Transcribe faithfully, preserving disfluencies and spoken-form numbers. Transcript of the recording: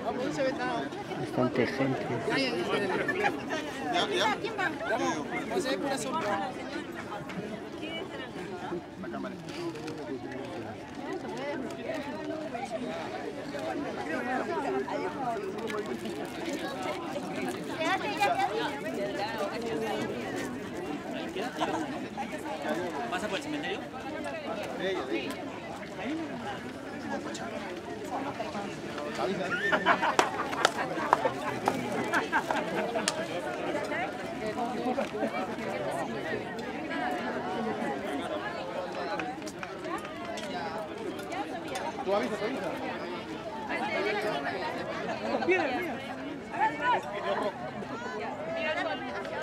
Bastante gente. ¿Quién va? Pues es pura sombra. ¿Pasa por el cementerio? Sí. ¿Tú avisas, tú avisas? Mira, mira.